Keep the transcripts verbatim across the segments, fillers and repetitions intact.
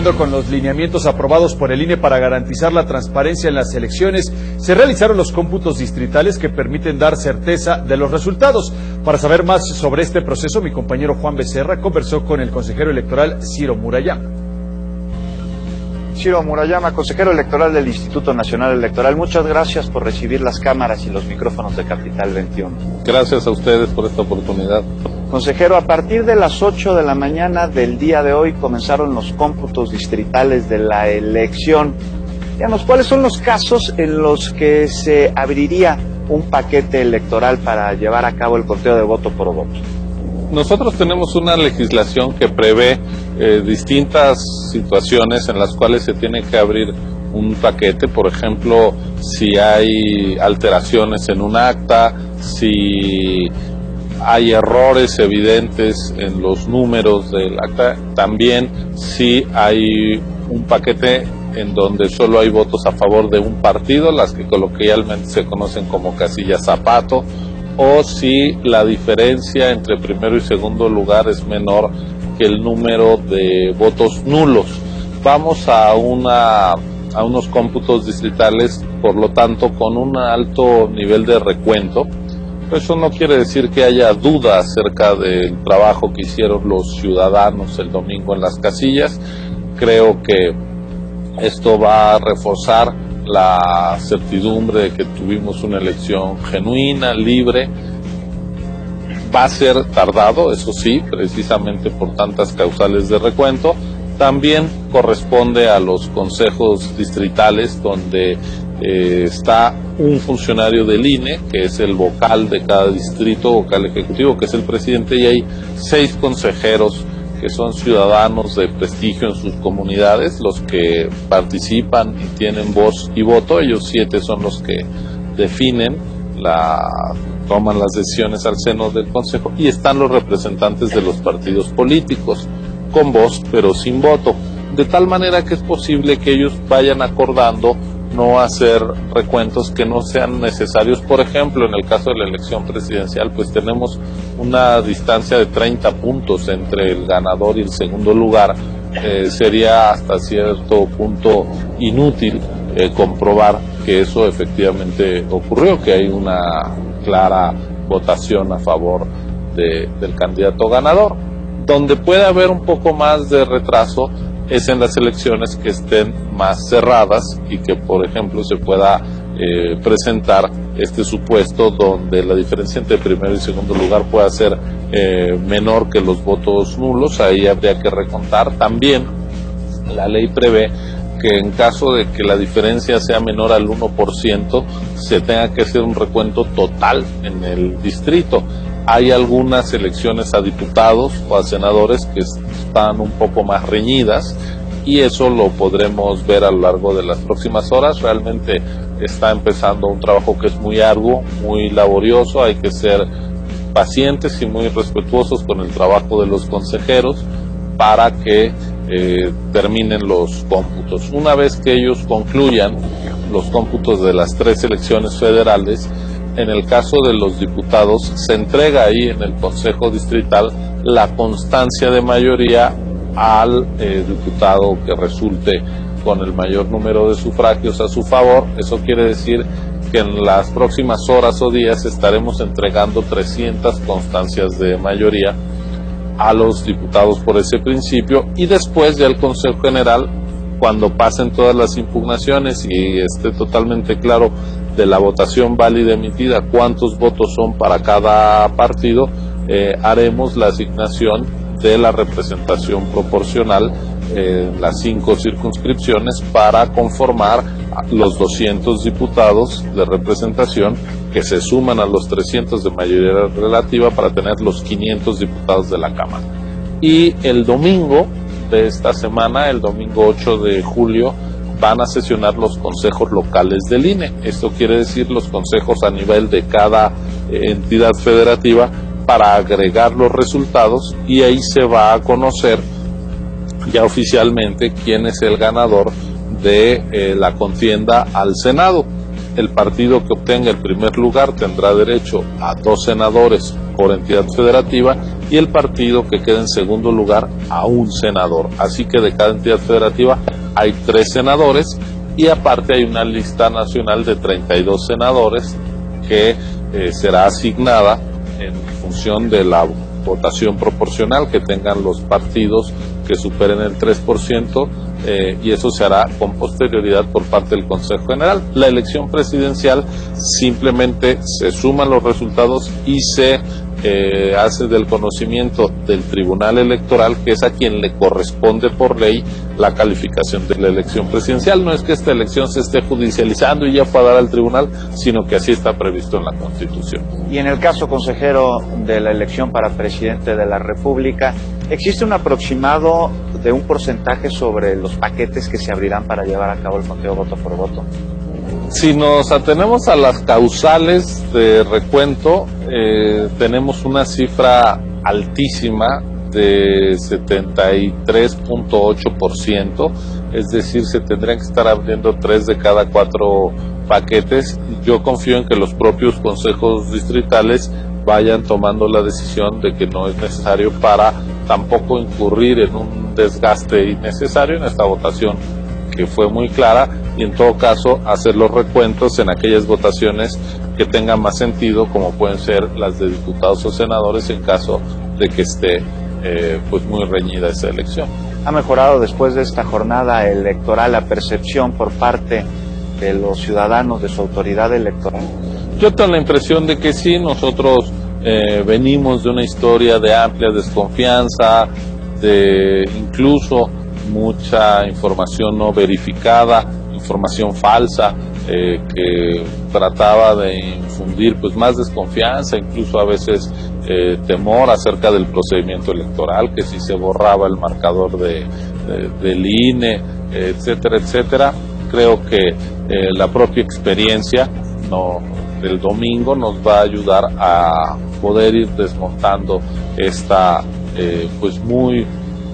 Cumpliendo con los lineamientos aprobados por el I N E para garantizar la transparencia en las elecciones, se realizaron los cómputos distritales que permiten dar certeza de los resultados. Para saber más sobre este proceso, mi compañero Juan Becerra conversó con el consejero electoral Ciro Murayama. Ciro Murayama, consejero electoral del Instituto Nacional Electoral, muchas gracias por recibir las cámaras y los micrófonos de Capital veintiuno. Gracias a ustedes por esta oportunidad. Consejero, a partir de las ocho de la mañana del día de hoy comenzaron los cómputos distritales de la elección. Díganos, ¿cuáles son los casos en los que se abriría un paquete electoral para llevar a cabo el conteo de voto por voto? Nosotros tenemos una legislación que prevé eh, distintas situaciones en las cuales se tiene que abrir un paquete. Por ejemplo, si hay alteraciones en un acta, si hay errores evidentes en los números del acta, también si hay un paquete en donde solo hay votos a favor de un partido, las que coloquialmente se conocen como casillas zapato, o si la diferencia entre primero y segundo lugar es menor que el número de votos nulos. Vamos a una a unos cómputos distritales, por lo tanto, con un alto nivel de recuento. Eso no quiere decir que haya duda acerca del trabajo que hicieron los ciudadanos el domingo en las casillas. Creo que esto va a reforzar la certidumbre de que tuvimos una elección genuina, libre. Va a ser tardado, eso sí, precisamente por tantas causales de recuento. También corresponde a los consejos distritales, donde eh, está un funcionario del I N E, que es el vocal de cada distrito, vocal ejecutivo, que es el presidente, y hay seis consejeros que son ciudadanos de prestigio en sus comunidades, los que participan y tienen voz y voto. Ellos siete son los que definen, la, toman las decisiones al seno del consejo, y están los representantes de los partidos políticos, con voz pero sin voto, de tal manera que es posible que ellos vayan acordando no hacer recuentos que no sean necesarios. Por ejemplo, en el caso de la elección presidencial, pues tenemos una distancia de treinta puntos entre el ganador y el segundo lugar. Eh, sería hasta cierto punto inútil eh, comprobar que eso efectivamente ocurrió, que hay una clara votación a favor de, del candidato ganador. Donde puede haber un poco más de retraso es en las elecciones que estén más cerradas y que, por ejemplo, se pueda eh, presentar este supuesto donde la diferencia entre primero y segundo lugar pueda ser eh, menor que los votos nulos. Ahí habría que recontar. También la ley prevé que en caso de que la diferencia sea menor al uno por ciento, se tenga que hacer un recuento total en el distrito. Hay algunas elecciones a diputados o a senadores que están un poco más reñidas, y eso lo podremos ver a lo largo de las próximas horas. Realmente está empezando un trabajo que es muy arduo, muy laborioso. Hay que ser pacientes y muy respetuosos con el trabajo de los consejeros para que eh, terminen los cómputos. Una vez que ellos concluyan los cómputos de las tres elecciones federales, en el caso de los diputados, se entrega ahí en el Consejo Distrital la constancia de mayoría al eh, diputado que resulte con el mayor número de sufragios a su favor. Eso quiere decir que en las próximas horas o días estaremos entregando trescientas constancias de mayoría a los diputados por ese principio, y después ya el Consejo General, cuando pasen todas las impugnaciones y esté totalmente claro de la votación válida emitida cuántos votos son para cada partido, eh, haremos la asignación de la representación proporcional en las cinco circunscripciones para conformar los doscientos diputados de representación que se suman a los trescientos de mayoría relativa para tener los quinientos diputados de la Cámara. Y el domingo de esta semana, el domingo ocho de julio, van a sesionar los consejos locales del I N E. Esto quiere decir los consejos a nivel de cada eh, entidad federativa, para agregar los resultados, y ahí se va a conocer ya oficialmente quién es el ganador de eh, la contienda al Senado. El partido que obtenga el primer lugar tendrá derecho a dos senadores por entidad federativa y el partido que queda en segundo lugar a un senador. Así que de cada entidad federativa hay tres senadores y aparte hay una lista nacional de treinta y dos senadores que eh, será asignada en función de la votación proporcional que tengan los partidos que superen el tres por ciento, eh, y eso se hará con posterioridad por parte del Consejo General. La elección presidencial simplemente se suman los resultados y se eh, hace del conocimiento del Tribunal Electoral, que es a quien le corresponde por ley la calificación de la elección presidencial. No es que esta elección se esté judicializando y ya fue a dar al tribunal, sino que así está previsto en la Constitución. Y en el caso, consejero, de la elección para presidente de la República, ¿existe un aproximado de un porcentaje sobre los paquetes que se abrirán para llevar a cabo el conteo voto por voto? Si nos atenemos a las causales de recuento, eh, tenemos una cifra altísima de setenta y tres punto ocho por ciento, es decir, se tendrían que estar abriendo tres de cada cuatro paquetes. Yo confío en que los propios consejos distritales vayan tomando la decisión de que no es necesario para tampoco incurrir en un desgaste innecesario en esta votación que fue muy clara, y en todo caso hacer los recuentos en aquellas votaciones que tengan más sentido, como pueden ser las de diputados o senadores en caso de que esté eh, pues muy reñida esa elección. ¿Ha mejorado después de esta jornada electoral la percepción por parte de los ciudadanos de su autoridad electoral? Yo tengo la impresión de que sí. Nosotros eh, venimos de una historia de amplia desconfianza, de incluso mucha información no verificada, información falsa, eh, que trataba de infundir pues más desconfianza, incluso a veces eh, temor acerca del procedimiento electoral, que si se borraba el marcador de, de, del I N E, etcétera, etcétera. Creo que eh, la propia experiencia no, del domingo nos va a ayudar a poder ir desmontando esta eh, pues muy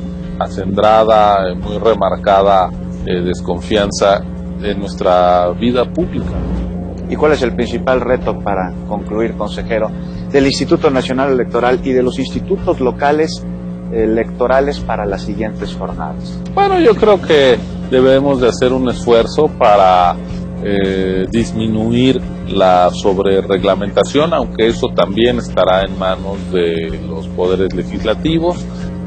acendrada, muy remarcada eh, desconfianza en nuestra vida pública. ¿Y cuál es el principal reto, para concluir, consejero, del Instituto Nacional Electoral y de los institutos locales electorales para las siguientes jornadas? Bueno, yo creo que debemos de hacer un esfuerzo para eh, disminuir la sobrereglamentación, aunque eso también estará en manos de los poderes legislativos.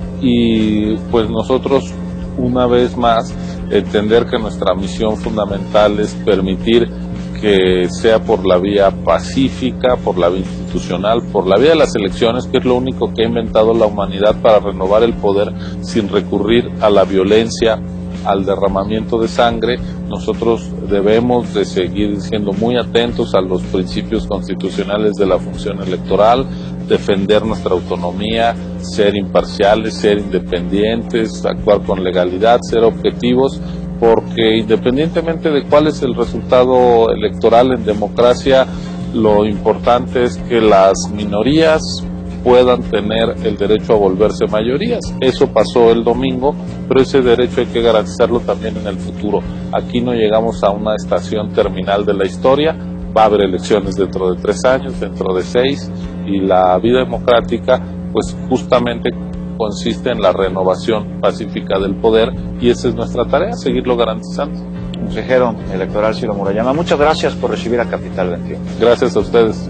Y pues nosotros, una vez más, entender que nuestra misión fundamental es permitir que sea por la vía pacífica, por la vía institucional, por la vía de las elecciones, que es lo único que ha inventado la humanidad para renovar el poder sin recurrir a la violencia, al derramamiento de sangre. Nosotros debemos de seguir siendo muy atentos a los principios constitucionales de la función electoral, defender nuestra autonomía, ser imparciales, ser independientes, actuar con legalidad, ser objetivos, porque independientemente de cuál es el resultado electoral en democracia, lo importante es que las minorías puedan tener el derecho a volverse mayorías. Eso pasó el domingo, pero ese derecho hay que garantizarlo también en el futuro. Aquí no llegamos a una estación terminal de la historia, va a haber elecciones dentro de tres años, dentro de seis, y la vida democrática pues justamente consiste en la renovación pacífica del poder, y esa es nuestra tarea, seguirlo garantizando. Consejero electoral Ciro Murayama, muchas gracias por recibir a Capital veintiuno. Gracias a ustedes.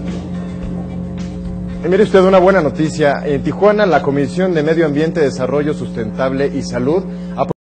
Y mire usted, una buena noticia. En Tijuana, la Comisión de Medio Ambiente, Desarrollo Sustentable y Salud ha